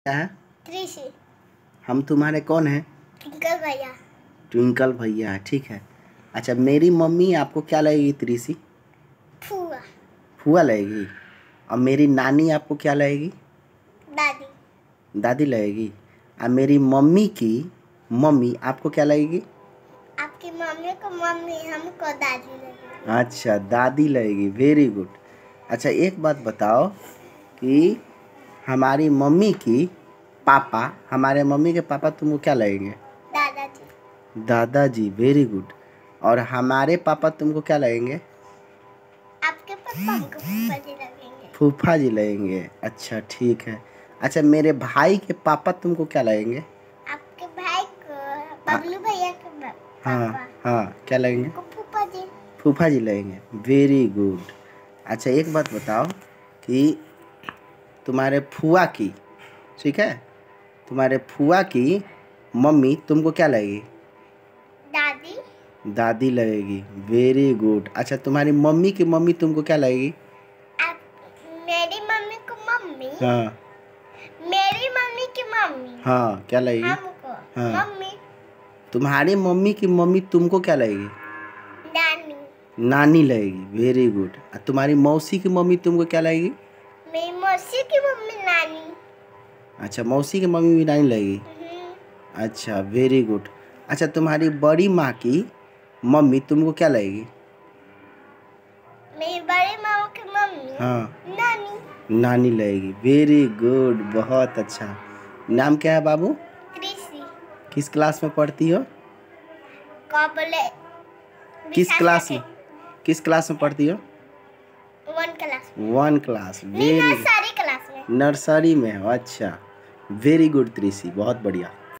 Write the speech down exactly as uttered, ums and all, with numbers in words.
क्या है? त्रिशी। हम तुम्हारे कौन हैं? ट्विंकल भैया। ट्विंकल भैया, ठीक है। अच्छा, मेरी मम्मी आपको क्या लगेगी त्रिशी? फुआ। फुआ लगेगी। और मेरी नानी आपको क्या लगेगी? दादी। दादी लगेगी। और मेरी मम्मी की मम्मी आपको क्या लगेगी? आपकी मम्मी को मम्मी, हमको दादी लगेगी। अच्छा, दादी लगेगी, वेरी गुड। अच्छा, एक बात बताओ कि हमारी मम्मी की पापा, हमारे मम्मी के पापा तुमको क्या लगेंगे? दादाजी। दादाजी, वेरी गुड। और हमारे पापा तुमको क्या लगेंगे? आपके पापा हमको फूफा जी लगेंगे। फूफा जी लगेंगे, अच्छा ठीक है। अच्छा, मेरे भाई के पापा तुमको क्या लगेंगे? आपके भाई को बबलू भैया के पापा। हाँ हाँ, क्या लगेंगे? फूफा जी। फूफा जी लगेंगे, वेरी गुड। अच्छा, एक बात बताओ कि तुम्हारे फुआ की, ठीक है, तुम्हारे फुआ की मम्मी तुमको क्या लगेगी? दादी। दादी लगेगी, वेरी गुड। अच्छा, तुम्हारी मम्मी की मम्मी तुमको क्या लगेगी? आप मेरी मम्मी को मम्मी। हाँ। मेरी मम्मी की मम्मी। हाँ, क्या लगेगी? हमको हाँ। मम्मी। तुम्हारी मम्मी की मम्मी तुमको क्या लगेगी? नानी। नानी लगेगी, वेरी गुड। तुम्हारी मौसी की मम्मी तुमको क्या लगेगी? मेरी मौसी की मम्मी नानी। अच्छा, मौसी की मम्मी भी नानी लगेगी, अच्छा वेरी गुड। अच्छा, तुम्हारी बड़ी माँ की मम्मी तुमको क्या लगेगी? मेरी बड़ी माँ की मम्मी। हाँ, नानी। नानी लगेगी, वेरी गुड, बहुत अच्छा। नाम क्या है बाबू? त्रिशी। किस क्लास में पढ़ती हो? कॉबले। किस क्लास में किस क्लास में पढ़ती हो? One class. One class, very nursery class में। नर्सरी में हो, अच्छा वेरी गुड त्रिशी, बहुत बढ़िया।